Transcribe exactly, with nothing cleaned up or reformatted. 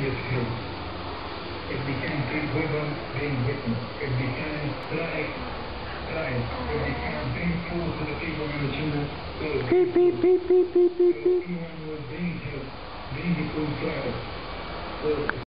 is true. It became big women being written. It became flag flag. It became being full to the people in the children. So Beep, beep, beep, beep, beep, beep, beep. everyone was being helped, being the full flag. So